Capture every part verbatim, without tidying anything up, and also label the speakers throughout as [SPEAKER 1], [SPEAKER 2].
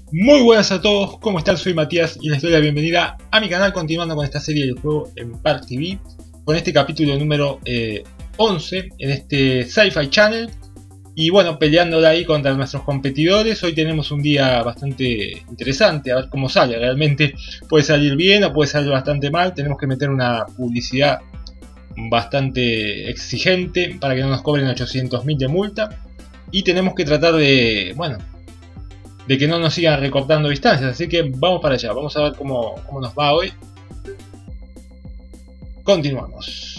[SPEAKER 1] Muy buenas a todos, ¿cómo están? Soy Matías y les doy la bienvenida a mi canal, continuando con esta serie del juego Empire T V, con este capítulo número eh, once en este Sci-Fi Channel. Y bueno, peleando de ahí contra nuestros competidores. Hoy tenemos un día bastante interesante, a ver cómo sale. Realmente puede salir bien o puede salir bastante mal. Tenemos que meter una publicidad bastante exigente para que no nos cobren ochocientos mil de multa. Y tenemos que tratar de, bueno, de que no nos sigan recortando distancias. Así que vamos para allá, vamos a ver cómo, cómo nos va hoy. Continuamos.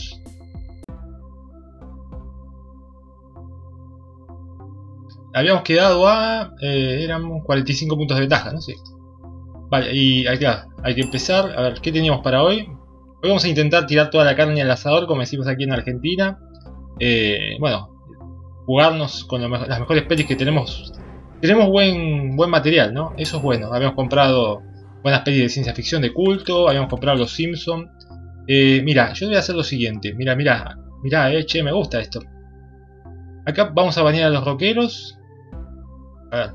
[SPEAKER 1] Habíamos quedado a... Eh, éramos cuarenta y cinco puntos de ventaja, ¿no? Sí. Vale, y acá hay que empezar. A ver, ¿qué teníamos para hoy? Hoy vamos a intentar tirar toda la carne al asador, como decimos aquí en Argentina. Eh, bueno, jugarnos con lo me las mejores pelis que tenemos. Tenemos buen, buen material, ¿no? Eso es bueno. Habíamos comprado buenas pelis de ciencia ficción de culto. Habíamos comprado Los Simpsons. Eh, mira, yo voy a hacer lo siguiente. Mira, mira, mira, eh, che, me gusta esto. Acá vamos a banear a los rockeros. A ver.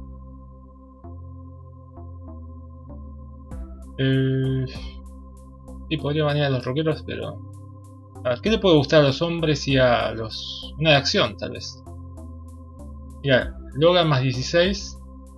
[SPEAKER 1] Eh, sí, podría banear a los rockeros, pero... A ver, ¿qué le puede gustar a los hombres y a los... Una de acción, tal vez? Mira, Logan más dieciséis.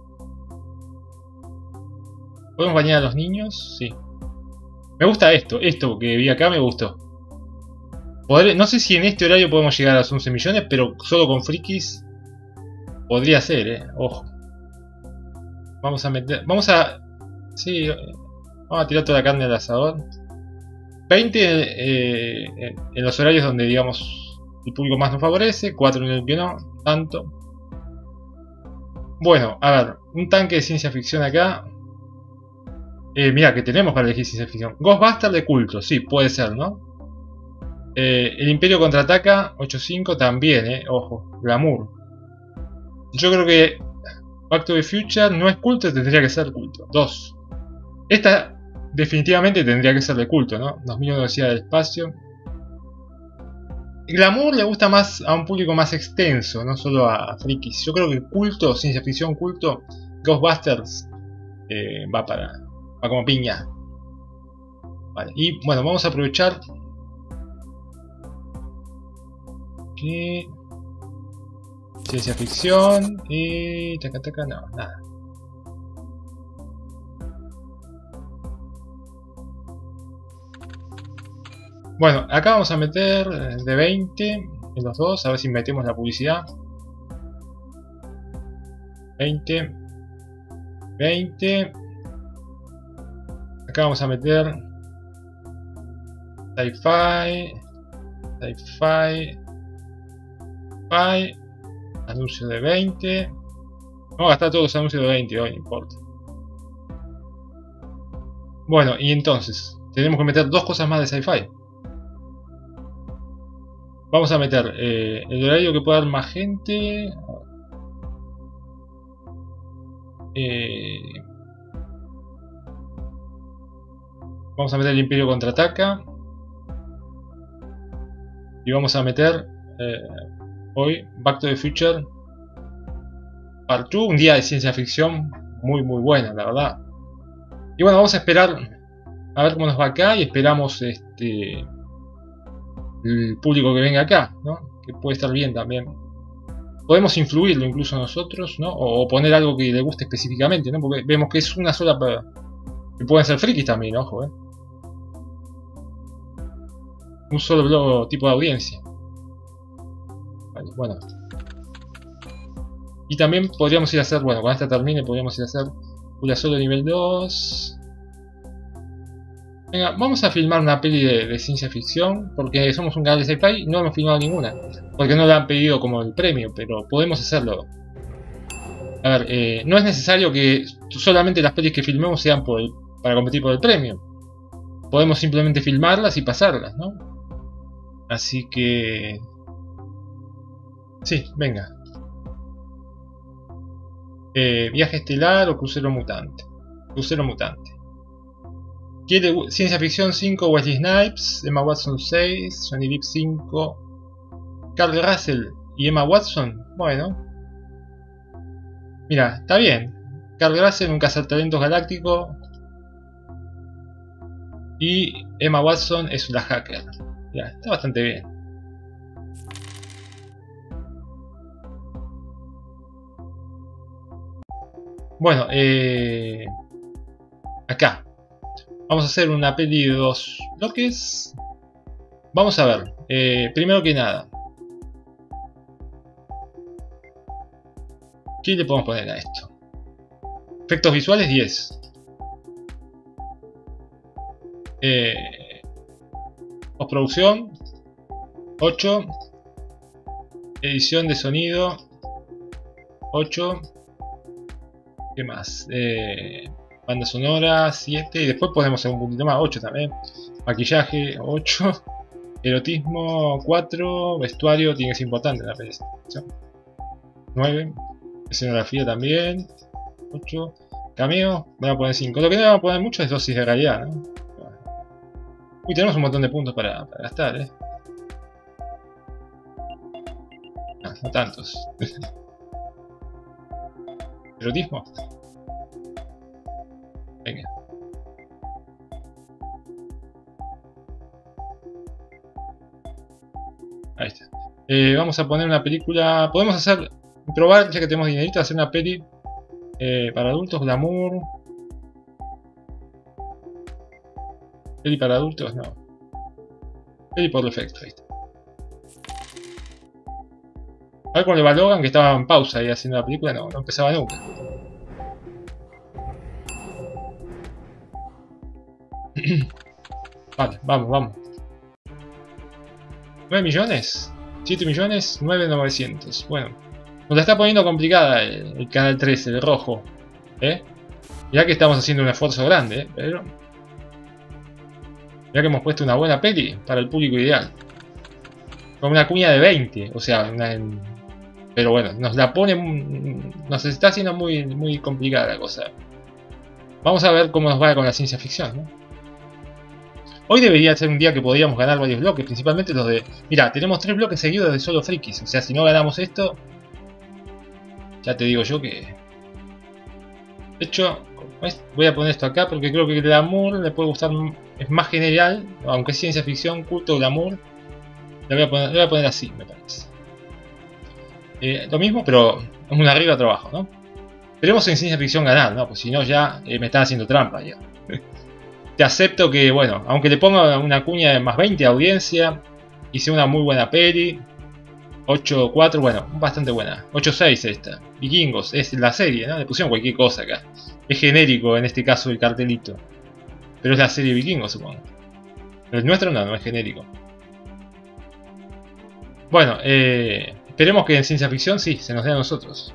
[SPEAKER 1] ¿Podemos banear a los niños? Sí. Me gusta esto, esto que vi acá me gustó. Podré, no sé si en este horario podemos llegar a los once millones, pero solo con frikis podría ser, eh. Ojo. Vamos a meter... Vamos a... Sí, vamos a tirar toda la carne al asador. veinte eh, en, en los horarios donde, digamos, el público más nos favorece. cuatro en el que no, tanto. Bueno, a ver, un tanque de ciencia ficción acá. Eh, mira, que tenemos para elegir ciencia ficción. Ghostbuster de culto, sí, puede ser, ¿no? Eh, el Imperio contraataca, ocho cinco también, eh, ojo, glamour. Yo creo que Back to the Future no es culto, tendría que ser culto. dos. Esta definitivamente tendría que ser de culto, ¿no? dos mil uno Odisea del Espacio. Glamour le gusta más a un público más extenso, no solo a frikis. Yo creo que culto, ciencia ficción culto, Ghostbusters eh, va para va como piña. Vale, y bueno, vamos a aprovechar que ciencia ficción y taca taca, no, nada. Bueno, acá vamos a meter de veinte en los dos, a ver si metemos la publicidad. veinte. veinte. Acá vamos a meter Sci-Fi. Sci-Fi. Sci-Fi. Anuncio de veinte. Vamos a gastar todos los anuncios de veinte hoy, no importa. Bueno, y entonces, tenemos que meter dos cosas más de Sci-Fi. Vamos a meter eh, el horario que pueda dar más gente. Eh, vamos a meter el Imperio contraataca. Y vamos a meter eh, hoy Back to the Future Part dos. Un día de ciencia ficción muy muy bueno, la verdad. Y bueno, vamos a esperar a ver cómo nos va acá. Y esperamos este... el público que venga acá, ¿no? Que puede estar bien también. Podemos influirlo incluso nosotros, ¿no? O poner algo que le guste específicamente, ¿no? Porque vemos que es una sola... Que pueden ser frikis también, ojo, ¿eh? Un solo tipo de audiencia. Vale, bueno. Y también podríamos ir a hacer, bueno, cuando esta termine podríamos ir a hacer una solo nivel dos. Venga, vamos a filmar una peli de, de ciencia ficción, porque somos un canal de sci-fi, no hemos filmado ninguna, porque no la han pedido como el premio, pero podemos hacerlo. A ver, eh, no es necesario que solamente las pelis que filmemos sean por el, para competir por el premio. Podemos simplemente filmarlas y pasarlas, ¿no? Así que... Sí, venga. Eh, viaje estelar o crucero mutante. Crucero mutante. Quiere ciencia ficción cinco, Wesley Snipes, Emma Watson seis, Johnny Depp cinco, Carl Russell y Emma Watson. Bueno, mira, está bien. Carl Grassen, un cazatalentos galáctico. Y Emma Watson es la hacker. Ya, está bastante bien. Bueno, eh, acá vamos a hacer una peli de dos bloques. Vamos a ver, eh, primero que nada, ¿qué le podemos poner a esto? Efectos visuales diez. Eh, postproducción ocho. Edición de sonido ocho. ¿Qué más? Eh, banda sonora siete. Y después podemos hacer un puntito más, ocho también. Maquillaje ocho. Erotismo cuatro. Vestuario tiene que ser importante en la presentación. nueve. Escenografía también ocho. Cameo, voy a poner cinco. Lo que no vamos a poner mucho es dosis de realidad, ¿no? Uy, tenemos un montón de puntos para, para gastar, ¿eh? No, no tantos. Erotismo. Venga. Ahí está. Eh, vamos a poner una película. Podemos hacer. Probar, ya que tenemos dinerito, hacer una peli eh, para adultos, glamour. Peli para adultos, no. Peli por defecto, ahí está. A ver cuando le va Logan, que estaba en pausa ahí haciendo la película, no, no empezaba nunca. Vale, vamos, vamos. ¿nueve millones? ¿siete millones? nueve mil novecientos. Bueno, nos la está poniendo complicada el, el canal trece, el rojo. ¿Eh? Ya que estamos haciendo un esfuerzo grande, ¿eh? Pero ya que hemos puesto una buena peli para el público ideal. Con una cuña de veinte, o sea, una, pero bueno, nos la pone, nos está haciendo muy, muy complicada la cosa. Vamos a ver cómo nos va con la ciencia ficción, ¿no? Hoy debería ser un día que podríamos ganar varios bloques, principalmente los de... Mira, tenemos tres bloques seguidos de solo frikis, o sea, si no ganamos esto, ya te digo yo que... De hecho, voy a poner esto acá porque creo que el glamour le puede gustar, es más general, aunque es ciencia ficción, culto, glamour. Le voy a poner, le voy a poner así, me parece. Eh, lo mismo, pero es un arriba trabajo, ¿no? Queremos en ciencia ficción ganar, ¿no? Pues si no ya eh, me están haciendo trampa ya. Te acepto que, bueno, aunque le ponga una cuña de más veinte de audiencia, hice una muy buena peli. ocho cuatro, bueno, bastante buena. ocho seis esta. Vikingos, es la serie, ¿no? Le pusieron cualquier cosa acá. Es genérico en este caso el cartelito. Pero es la serie Vikingos, supongo. Pero el nuestro no, no es genérico. Bueno, eh, esperemos que en ciencia ficción sí, se nos dé a nosotros.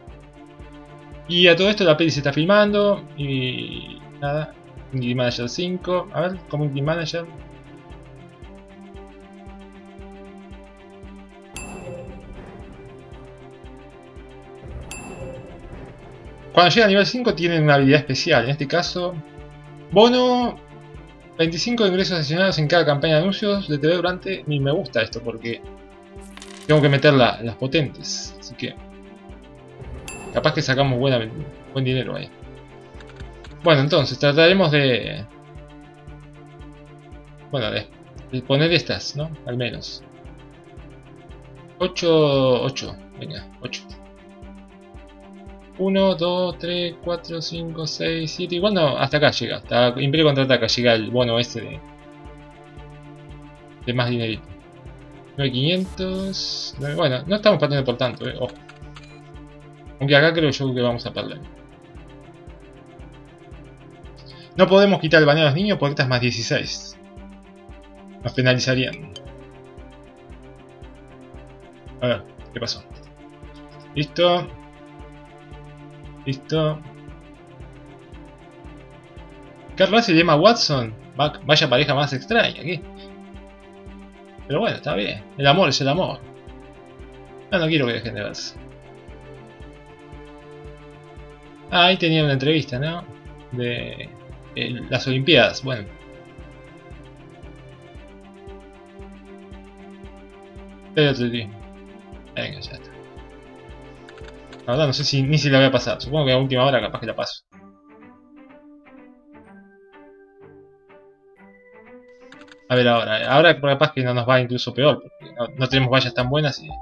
[SPEAKER 1] Y a todo esto la peli se está filmando y nada. Community Manager cinco. A ver, Community Manager. Cuando llega a nivel cinco tienen una habilidad especial. En este caso, bono veinticinco de ingresos adicionales en cada campaña de anuncios de T V durante... Y me gusta esto porque tengo que meter la, las potentes. Así que capaz que sacamos buena, buen dinero ahí. Bueno, entonces trataremos de... Bueno, de, de poner estas, ¿no? Al menos. ocho, ocho. Venga, ocho. uno, dos, tres, cuatro, cinco, seis, siete. Igual no, hasta acá llega. Hasta Imperio Contraataca llega el bono este de... De más dinerito. nueve mil quinientos... Bueno, no estamos perdiendo por tanto, eh. Ojo. Aunque acá creo yo que vamos a perder. No podemos quitar el baneo a los niños porque esta es más dieciséis. Nos penalizarían. A ver, ¿qué pasó? Listo. Listo. Carl Russell y Emma Watson. Vaya pareja más extraña aquí. Pero bueno, está bien. El amor es el amor. No, no quiero que dejen de verse. Ah, ahí tenía una entrevista, ¿no? De... Eh, las Olimpiadas, bueno. El otro día. Venga, ya está. La verdad no sé si ni si la voy a pasar. Supongo que a última hora capaz que la paso. A ver ahora. Ahora capaz que no nos va incluso peor. Porque no, no tenemos vallas tan buenas y...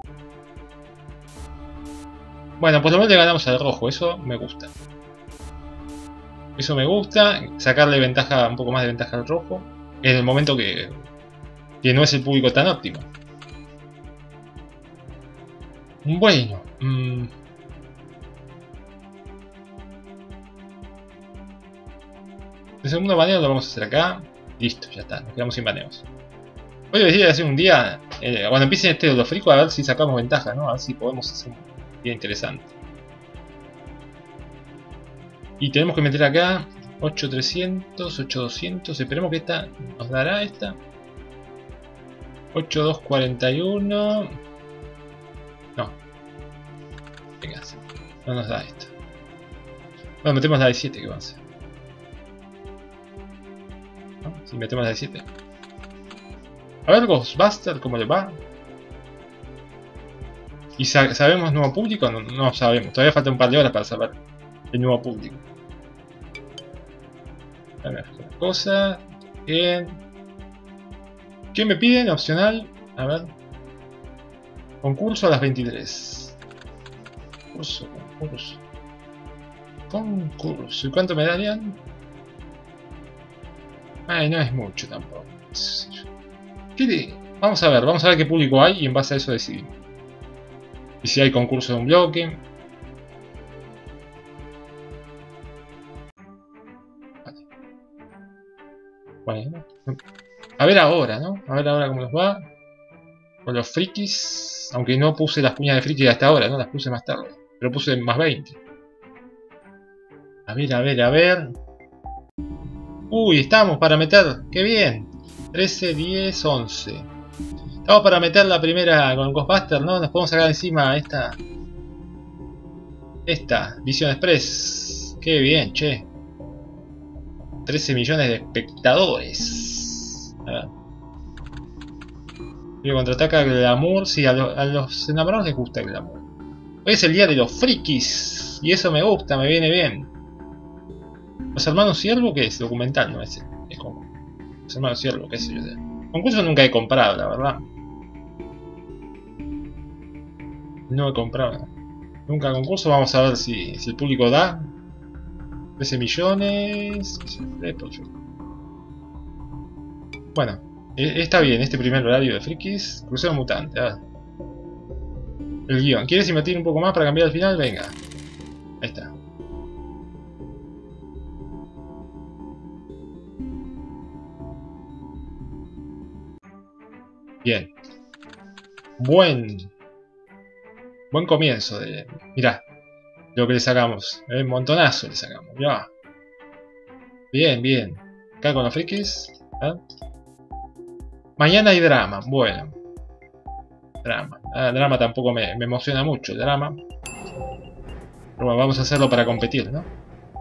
[SPEAKER 1] Bueno, por lo menos le ganamos al rojo. Eso me gusta. Eso me gusta. Sacarle ventaja, un poco más de ventaja al rojo. En el momento que... Que no es el público tan óptimo. Bueno. Mmm... El segundo baneo lo vamos a hacer acá. Listo, ya está, nos quedamos sin baneos. Hoy debería hacer un día, eh, cuando empiece este de los fricos, a ver si sacamos ventaja, ¿no? A ver si podemos hacer un día interesante. Y tenemos que meter acá ocho trescientos, ocho doscientos, esperemos que esta nos dará esta. ocho dos cuarenta y uno. No. Venga, no nos da esta. Bueno, metemos la de siete que va a hacer. ¿No? Si metemos la de siete. A ver, Ghostbuster, ¿cómo le va? ¿Y sa sabemos nuevo público? No, no sabemos. Todavía falta un par de horas para saber el nuevo público. A ver, cosa. Bien. ¿Qué me piden? Opcional. A ver. Concurso a las veintitrés. Concurso, concurso. Concurso. ¿Y cuánto me darían? Ay, no es mucho tampoco. ¿Qué? Vamos a ver, vamos a ver qué público hay y en base a eso decidimos. Y si hay concurso de un bloque. Vale. Bueno. A ver ahora, ¿no? A ver ahora cómo nos va. Con los frikis. Aunque no puse las cuñas de friki hasta ahora, ¿no? Las puse más tarde. Pero puse más veinte. A ver, a ver, a ver. Uy, estamos para meter. ¡Qué bien! trece, diez, once. Estamos para meter la primera con Ghostbuster, ¿no? Nos podemos sacar encima esta... Esta, Vision Express. ¡Qué bien, che! trece millones de espectadores. A ver. Y contraataca el glamour. Sí, a, lo, a los enamorados les gusta el glamour. Hoy es el día de los frikis. Y eso me gusta, me viene bien. Los hermanos Ciervo, ¿qué es? Documental, no es, es como... Los hermanos Ciervo, qué sé yo. Concurso nunca he comprado, la verdad. No he comprado. Nunca concurso, vamos a ver si, si el público da. trece millones... Bueno, está bien este primer horario de frikis. Crucero mutante, a ver. El guión. ¿Quieres invertir un poco más para cambiar al final? Venga. Ahí está. Bien. Buen. Buen comienzo de. Mirá. Lo que le sacamos. Un montonazo le sacamos. Ya. Bien, bien. Acá con los frikis. ¿Eh? Mañana hay drama. Bueno. Drama. Ah, drama tampoco me, me emociona mucho. El drama. Pero bueno, vamos a hacerlo para competir, ¿no?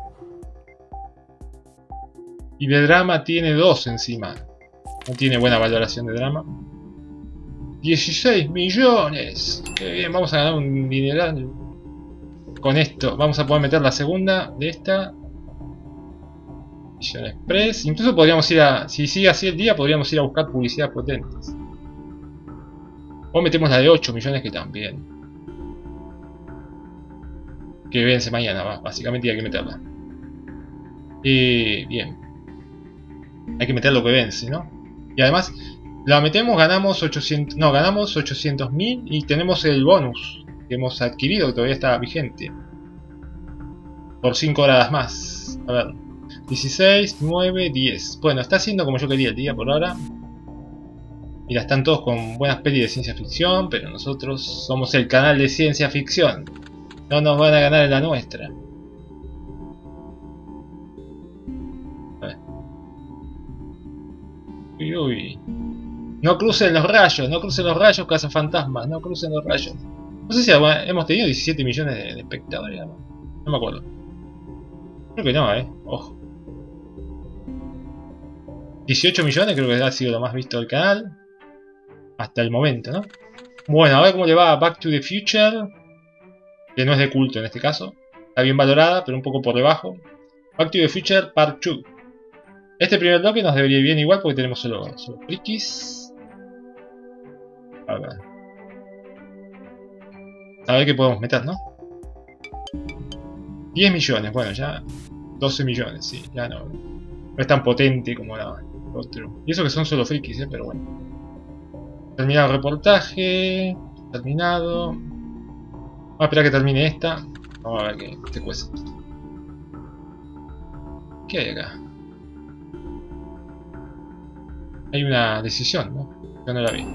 [SPEAKER 1] Y de drama tiene dos encima. No tiene buena valoración de drama. dieciséis millones. Qué bien, vamos a ganar un dineral. Con esto vamos a poder meter la segunda de esta. Vision Express. Incluso podríamos ir a... Si sigue así el día, podríamos ir a buscar publicidad potentes. O metemos la de ocho millones que también. Que vence mañana, va. Básicamente hay que meterla. Y bien. Hay que meter lo que vence, ¿no? Y además... La metemos, ganamos ochocientos, no, ganamos ochocientos mil y tenemos el bonus que hemos adquirido, que todavía está vigente. Por cinco horas más. A ver. dieciséis, nueve, diez. Bueno, está haciendo como yo quería el día por ahora. Mira, están todos con buenas pelis de ciencia ficción, pero nosotros somos el canal de ciencia ficción. No nos van a ganar en la nuestra. A ver. Uy, uy. No crucen los rayos, no crucen los rayos, cazafantasmas, no crucen los rayos. No sé si hemos tenido diecisiete millones de, de espectadores, ¿no? No me acuerdo. Creo que no, eh. Ojo. dieciocho millones creo que ha sido lo más visto del canal. Hasta el momento, ¿no? Bueno, a ver cómo le va a Back to the Future. que no es de culto en este caso. Está bien valorada, pero un poco por debajo. Back to the Future Part dos. Este primer bloque nos debería ir bien igual porque tenemos solo, solo frikis. A ver. A ver qué podemos meter, ¿no? diez millones, bueno, ya doce millones, sí, ya no, no es tan potente como la otro. Y eso que son solo frikis, ¿eh? Pero bueno. Terminado el reportaje. Terminado. Vamos a esperar que termine esta. Vamos a ver qué te cuesta. ¿Qué hay acá? Hay una decisión, ¿no? Yo no la vi.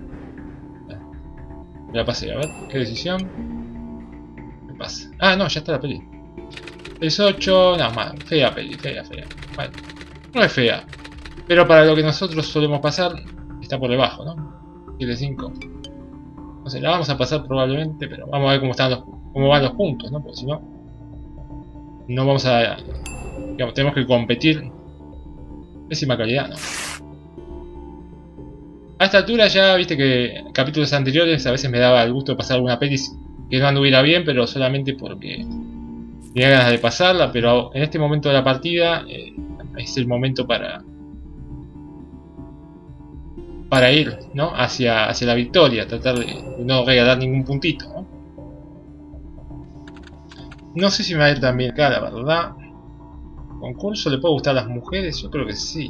[SPEAKER 1] Me la pasé, a ver. ¿Qué decisión? ¿Qué pasa? Ah, no, ya está la peli. Es ocho, no, más, fea peli, fea, fea. Bueno, no es fea. Pero para lo que nosotros solemos pasar, está por debajo, ¿no? siete cinco. No sé, la vamos a pasar probablemente, pero vamos a ver cómo están los, cómo van los puntos, ¿no? Porque si no, no vamos a... Digamos, tenemos que competir. Pésima calidad, ¿no? A esta altura ya, viste que en capítulos anteriores a veces me daba el gusto de pasar alguna peli que no anduviera bien, pero solamente porque tenía ganas de pasarla, pero en este momento de la partida eh, es el momento para para ir, ¿no? hacia, hacia la victoria, tratar de, de no regalar ningún puntito, ¿no? No sé si me va a ir tan bien acá, la verdad. ¿Concurso le puede gustar a las mujeres? Yo creo que sí.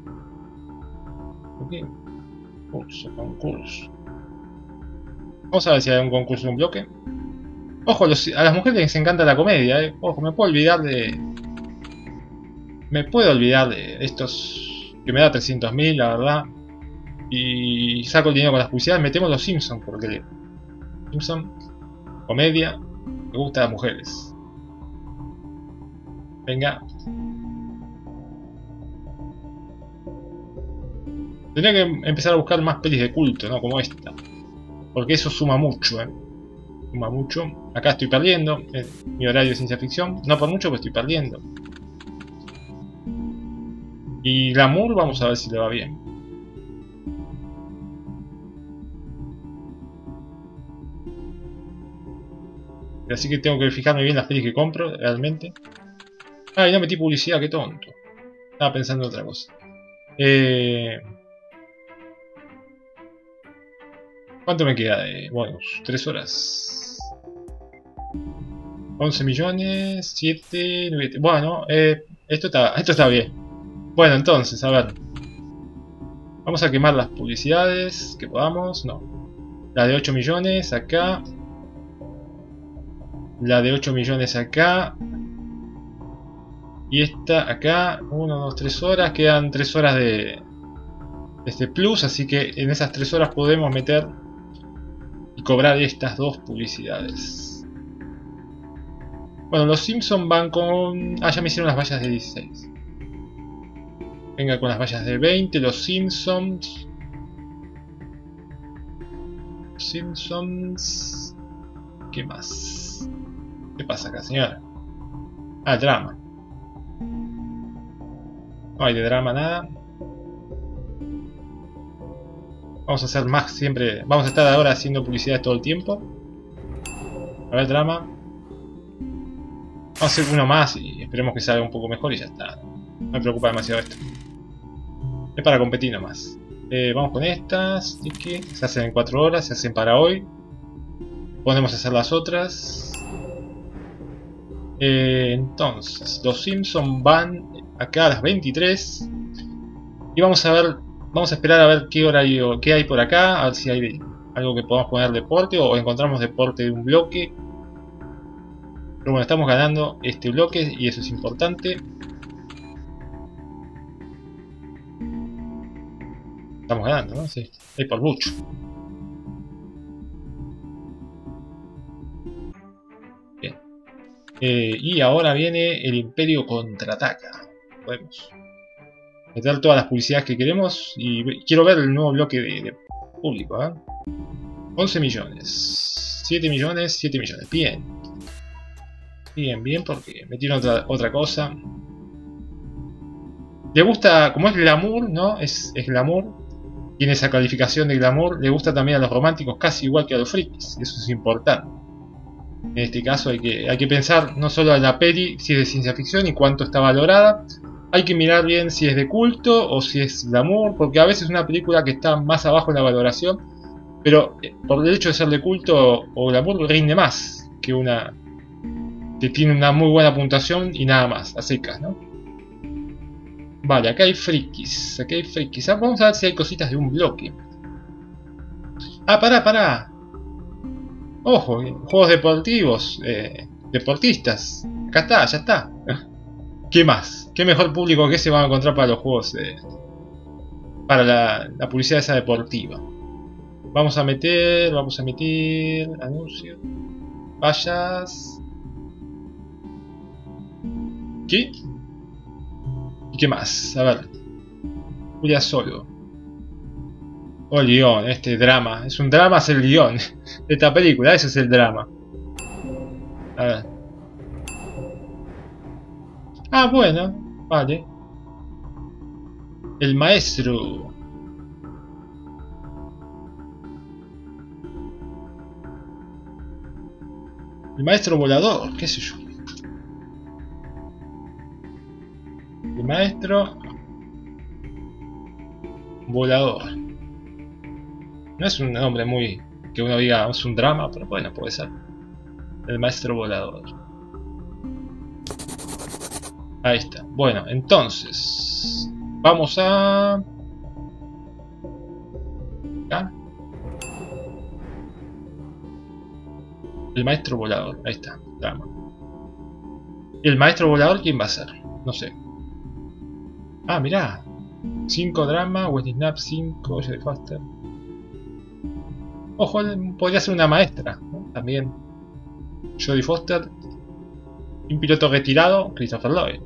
[SPEAKER 1] ¿Por qué? Concurso, concurso. Vamos a ver si hay un concurso en un bloque. Ojo, los, a las mujeres les encanta la comedia, ¿eh? Ojo, me puedo olvidar de... Me puedo olvidar de estos... Que me da trescientos mil, la verdad. Y saco el dinero con las publicidades. Metemos los Simpsons, porque... Simpson, comedia, me gusta a las mujeres. Venga. Tendría que empezar a buscar más pelis de culto, ¿no? Como esta. Porque eso suma mucho, ¿eh? Suma mucho. Acá estoy perdiendo. Es mi horario de ciencia ficción. No por mucho, pero estoy perdiendo. Y Glamour, vamos a ver si le va bien. Así que tengo que fijarme bien las pelis que compro, realmente. Ah, y no metí publicidad, qué tonto. Estaba pensando en otra cosa. Eh... ¿Cuánto me queda de bonus? tres horas. once millones, siete, nueve... Bueno, eh, esto, está, esto está bien. Bueno, entonces, a ver. Vamos a quemar las publicidades que podamos. No. La de ocho millones acá. La de ocho millones acá. Y esta acá. uno, dos, tres horas. Quedan tres horas de, de este plus. Así que en esas tres horas podemos meter y cobrar estas dos publicidades. Bueno, los Simpsons van con... Ah, ya me hicieron las vallas de dieciséis. Venga con las vallas de veinte, los Simpsons. Simpsons... ¿Qué más? ¿Qué pasa acá, señora? Ah, drama. No hay de drama nada. Vamos a hacer más siempre. Vamos a estar ahora haciendo publicidades todo el tiempo. A ver, drama. Vamos a hacer uno más y esperemos que salga un poco mejor y ya está. No me preocupa demasiado esto. Es para competir nomás. Eh, vamos con estas. Que se hacen en cuatro horas, se hacen para hoy. Podemos hacer las otras. Eh, entonces, los Simpsons van acá a las veintitrés. Y vamos a ver, vamos a esperar a ver qué horario, qué hay por acá, a ver si hay algo que podamos poner deporte o encontramos deporte de un bloque. Pero bueno, estamos ganando este bloque y eso es importante. Estamos ganando, ¿no? Sí, hay por mucho. Bien. Eh, y ahora viene el Imperio Contraataca. Podemos meter todas las publicidades que queremos y quiero ver el nuevo bloque de, de público, ¿eh? once millones, siete millones, siete millones. Bien. Bien, bien, porque metieron otra, otra cosa. Le gusta, como es glamour, ¿no? Es, es glamour. Tiene esa calificación de glamour. Le gusta también a los románticos, casi igual que a los frikis. Eso es importante. En este caso hay que, hay que pensar no solo en la peli, si es de ciencia ficción y cuánto está valorada. Hay que mirar bien si es de culto o si es glamour, porque a veces una película que está más abajo en la valoración, pero por el hecho de ser de culto o glamour rinde más que una que tiene una muy buena puntuación y nada más, a secas, ¿no? Vale, acá hay frikis, acá hay frikis. Ah, vamos a ver si hay cositas de un bloque. Ah, pará, pará. Ojo, juegos deportivos, eh, deportistas. Acá está, ya está. ¿Qué más? ¿Qué mejor público que ese van a encontrar para los juegos? Eh, para la, la publicidad esa deportiva. Vamos a meter, vamos a meter anuncios. Vallas. ¿Qué? ¿Y qué más? A ver. Julia Solo. Oh, el guión, este drama. Es un drama, es el guión de esta película, ese es el drama. A ver. Ah, bueno, vale. El maestro. El maestro volador, qué sé yo. El maestro volador. No es un nombre muy que uno diga es un drama, pero bueno, puede ser. El maestro volador. Ahí está. Bueno, entonces vamos a... ¿Ah? El maestro volador. Ahí está. Drama. ¿Y el maestro volador quién va a ser? No sé. Ah, mirá. cinco drama, Wesley Snipes cinco, Jodie Foster. Ojo, podría ser una maestra, ¿no? También. Jodie Foster. Un piloto retirado, Christopher Lloyd.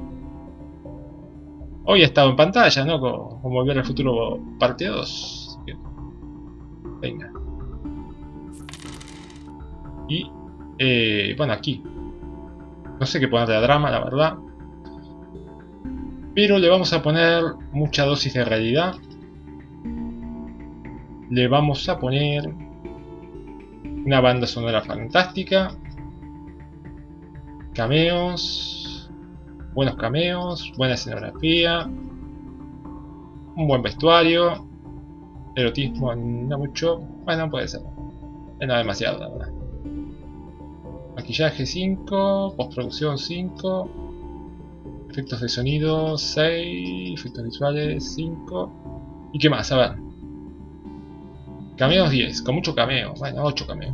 [SPEAKER 1] Hoy ha estado en pantalla, ¿no? Como, como Volver al Futuro parte dos. Venga. Y, eh, bueno, aquí. No sé qué ponerle a drama, la verdad. Pero le vamos a poner mucha dosis de realidad. Le vamos a poner una banda sonora fantástica. Cameos. Buenos cameos. Buena escenografía. Un buen vestuario. Erotismo no mucho. Bueno, puede ser. No demasiado, la verdad. Maquillaje cinco. Postproducción cinco. Efectos de sonido seis. Efectos visuales cinco. ¿Y qué más? A ver. Cameos diez. Con mucho cameo. Bueno, ocho cameos.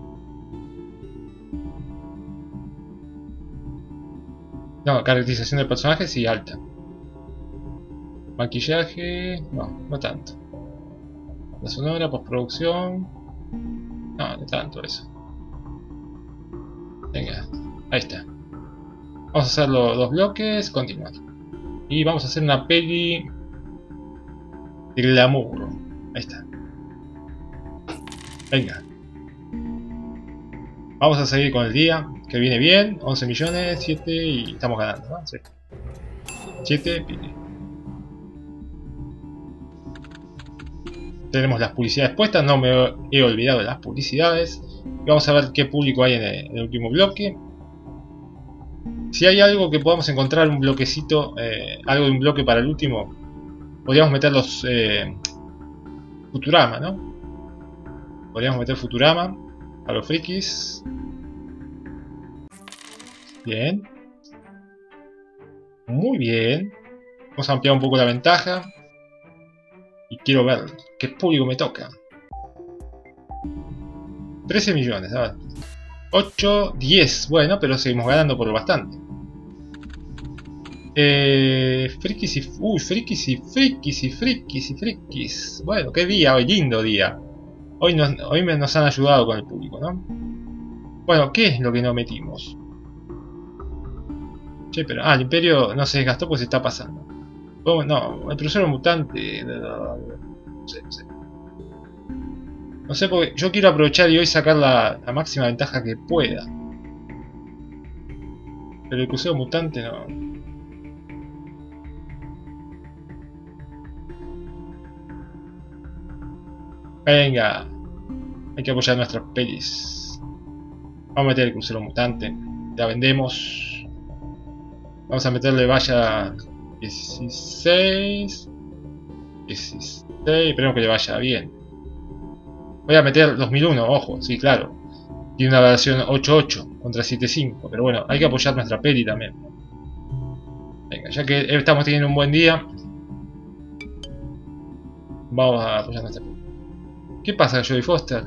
[SPEAKER 1] No, caracterización del personaje sí, alta. Maquillaje... No, no tanto. La sonora, postproducción... No, no tanto eso. Venga, ahí está. Vamos a hacer los dos bloques, continuar. Y vamos a hacer una peli de glamour. Ahí está. Venga. Vamos a seguir con el día, que viene bien. once millones, siete y estamos ganando, ¿no? Sí. siete, pili. Tenemos las publicidades puestas, no me he olvidado de las publicidades. Y vamos a ver qué público hay en el, en el último bloque. Si hay algo que podamos encontrar, un bloquecito, eh, algo de un bloque para el último, podríamos meter los eh, Futurama, ¿no? Podríamos meter Futurama a los frikis. Bien. Muy bien. Vamos a ampliar un poco la ventaja. Y quiero ver qué público me toca. trece millones, a ver. ocho, diez. Bueno, pero seguimos ganando por bastante. Eh, frikis y... Uy, frikis y frikis y frikis y frikis. Bueno, qué día hoy, lindo día. Hoy nos, hoy nos han ayudado con el público, ¿no? Bueno, ¿qué es lo que no metimos? Che, pero... Ah, el imperio no se desgastó porque se está pasando. Oh, no, el profesor mutante... No sé, no sé. No sé, porque yo quiero aprovechar y hoy sacar la, la máxima ventaja que pueda. Pero el crucero mutante no... Venga. Hay que apoyar nuestras pelis. Vamos a meter el crucero mutante. La vendemos. Vamos a meterle valla dieciséis. dieciséis. Esperemos que le vaya bien. Voy a meter dos mil uno, ojo, sí, claro. Tiene una versión ocho ocho contra siete cinco. Pero bueno, hay que apoyar nuestra peli también. Venga, ya que estamos teniendo un buen día, vamos a apoyar nuestra peli. ¿Qué pasa, Jodie Foster?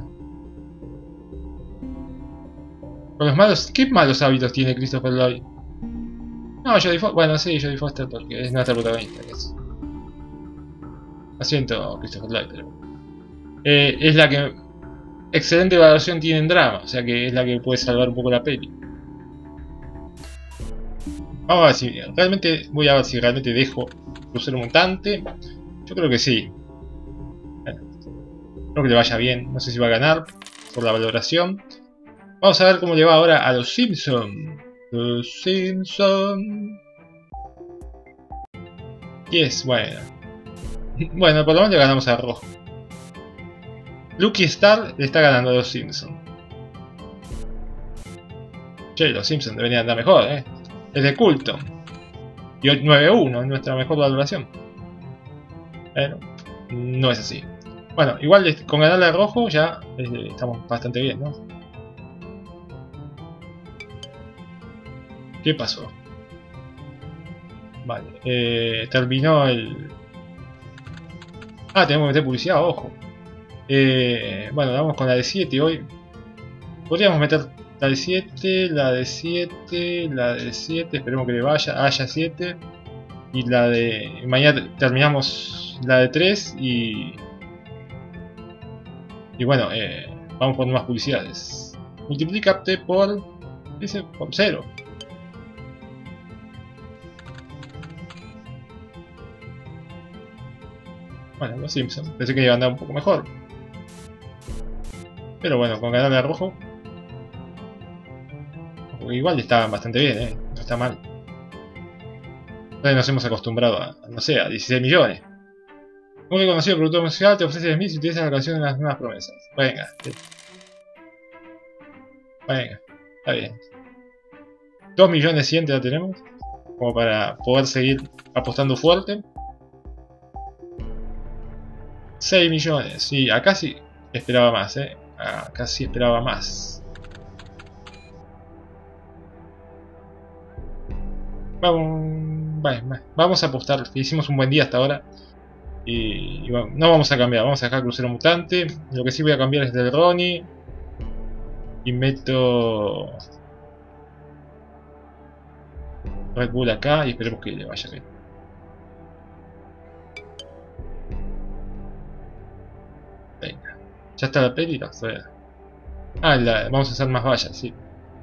[SPEAKER 1] Con los malos, ¿qué malos hábitos tiene Christopher Lloyd? No, Jodie Foster, bueno, sí, Jodie Foster porque es nuestra protagonista. Es... Lo siento, Christopher Lloyd, pero... Eh, es la que... Excelente valoración tiene en drama, o sea que es la que puede salvar un poco la peli. Vamos a ver si realmente... Voy a ver si realmente dejo crucero mutante. Yo creo que sí. Bueno, espero que le vaya bien, no sé si va a ganar por la valoración. Vamos a ver cómo le va ahora a los Simpsons. Los Simpsons. diez, bueno. Bueno, por lo menos le ganamos a rojo. Lucky Star le está ganando a los Simpsons. Che, los Simpsons deberían andar mejor, eh. Es de culto. Y nueve uno es nuestra mejor valoración. Pero no es así. Bueno, igual con ganarle a rojo ya eh, estamos bastante bien, ¿no? ¿Qué pasó? Vale, eh, terminó el... Ah, tenemos que meter publicidad, ojo. Eh, bueno, vamos con la de siete hoy. Podríamos meter la de siete, la de siete, la de siete, esperemos que le vaya, haya siete. Y la de... Mañana terminamos la de tres y... Y bueno, eh, vamos por más publicidades. Multiplícate por... Dice, por cero. Bueno, los Simpsons. Pensé que iba a andar un poco mejor. Pero bueno, con ganarle a rojo. Igual estaban bastante bien, ¿eh? No está mal. Entonces nos hemos acostumbrado a, no sé, a dieciséis millones. Un reconocido productor musical te ofrece diez mil si utilizas la canción de las nuevas promesas. Venga. Venga, está bien. dos millones cien ya tenemos. Como para poder seguir apostando fuerte. seis millones, sí, acá sí esperaba más, eh. Acá sí esperaba más. Vamos, vale, vamos a apostar, hicimos un buen día hasta ahora. Y, y bueno, no vamos a cambiar, vamos a dejar crucero mutante. Lo que sí voy a cambiar es del Ronnie. Y meto Red Bull acá y esperemos que le vaya bien. Venga. Ya está la peli, no, Ah, la, vamos a hacer más vallas, sí.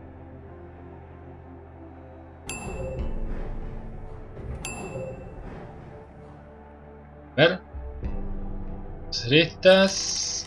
[SPEAKER 1] A ver. Hacer estas.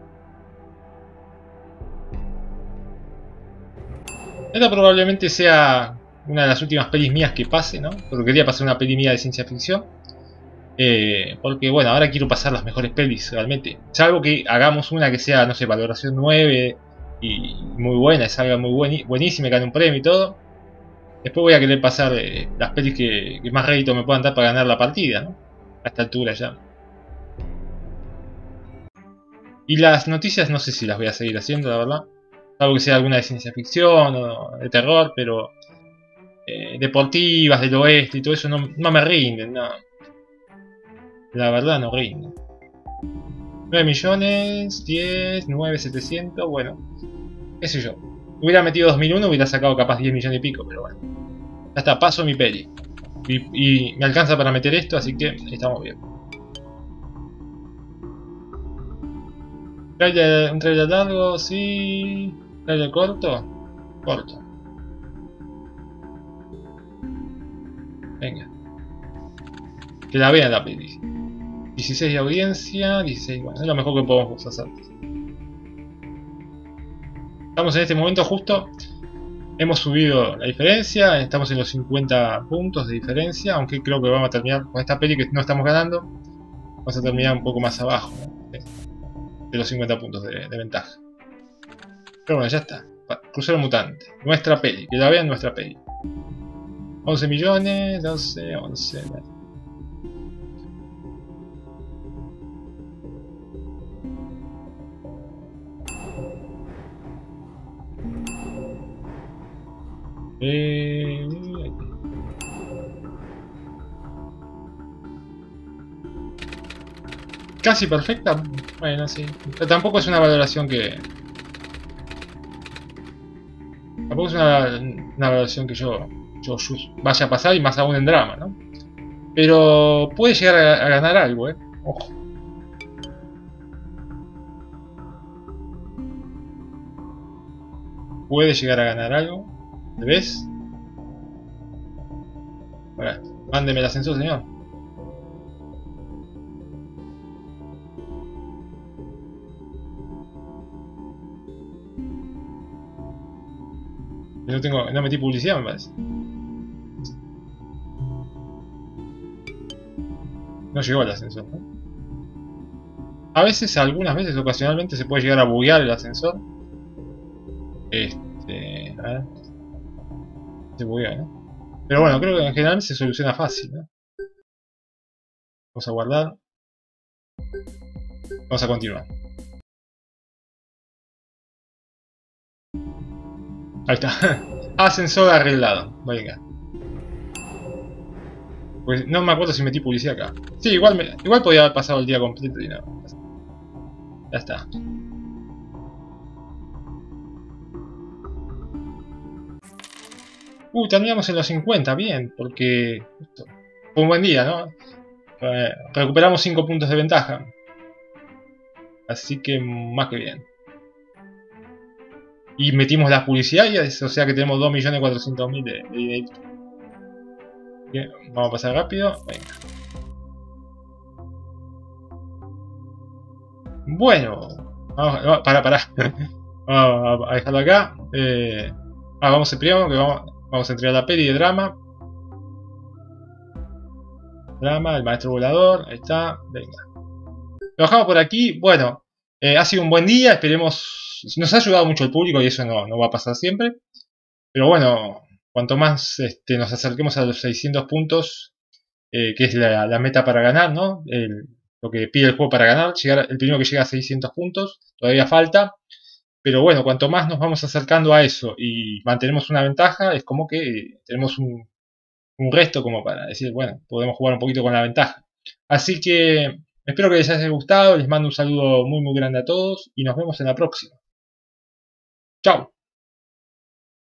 [SPEAKER 1] Esta probablemente sea una de las últimas pelis mías que pase, ¿no? Porque quería pasar una peli mía de ciencia ficción. Eh, porque bueno, ahora quiero pasar las mejores pelis realmente. Salvo que hagamos una que sea, no sé, valoración nueve y muy buena, salga muy buen, buenísima, gane un premio y todo. Después voy a querer pasar eh, las pelis que, que más rédito me puedan dar para ganar la partida, ¿no? A esta altura ya. Y las noticias no sé si las voy a seguir haciendo, la verdad. Salvo que sea alguna de ciencia ficción o de terror, pero eh, deportivas del oeste y todo eso no, no me rinden, no. La verdad no rinden. nueve millones, diez, nueve, setecientos, bueno, qué sé yo. Hubiera metido dos mil uno, hubiera sacado capaz diez millones y pico, pero bueno. Ya está, paso mi peli. Y, y me alcanza para meter esto, así que estamos bien. Trailer, un trailer largo, sí. Trailer corto, corto. Venga. Que la vean la peli. dieciséis de audiencia, dieciséis, bueno, es lo mejor que podemos hacer. Estamos en este momento justo, hemos subido la diferencia, estamos en los cincuenta puntos de diferencia, aunque creo que vamos a terminar con esta peli que no estamos ganando, vamos a terminar un poco más abajo, ¿no? de los cincuenta puntos de, de ventaja. Pero bueno, ya está. Crucero Mutante. Nuestra peli, que la vean nuestra peli. once millones, doce, once. Eh... Casi perfecta. Bueno, sí. Pero tampoco es una valoración que... Tampoco es una, una valoración que yo, yo vaya a pasar, y más aún en drama, ¿no? Pero puede llegar a, a ganar algo, ¿eh? Ojo. Puede llegar a ganar algo. ¿Te ves? Ahora, mándeme el ascensor, señor. No tengo, no metí publicidad, me parece. No llegó el ascensor, ¿no? A veces, algunas veces, ocasionalmente se puede llegar a buguear el ascensor. Este... A ver. Se buguea, ¿no? Pero bueno, creo que en general se soluciona fácil, ¿no? Vamos a guardar. Vamos a continuar. Ahí está. Ascensor arreglado. Venga. Pues no me acuerdo si metí publicidad acá. Sí, igual, me, igual podía haber pasado el día completo y no. Ya está. Uh, terminamos en los cincuenta, bien, porque fue un buen día, ¿no? Eh, recuperamos cinco puntos de ventaja. Así que más que bien. Y metimos la publicidad, y es, o sea que tenemos dos millones cuatrocientos mil de, de dinero. Bien, vamos a pasar rápido. Venga. Bueno, vamos, para, para. Vamos a dejarlo acá. Eh, ah, vamos a primero que vamos, vamos a entregar la peli de drama. Drama, el maestro volador, ahí está, venga. Lo dejamos por aquí. Bueno, eh, ha sido un buen día, esperemos. Nos ha ayudado mucho el público y eso no, no va a pasar siempre. Pero bueno, cuanto más este, nos acerquemos a los seiscientos puntos, eh, que es la, la meta para ganar, ¿no? El, lo que pide el juego para ganar, llegar, el primero que llega a seiscientos puntos, todavía falta. Pero bueno, cuanto más nos vamos acercando a eso y mantenemos una ventaja, es como que tenemos un, un resto como para decir, bueno, podemos jugar un poquito con la ventaja. Así que espero que les haya gustado, les mando un saludo muy muy grande a todos y nos vemos en la próxima. Chao.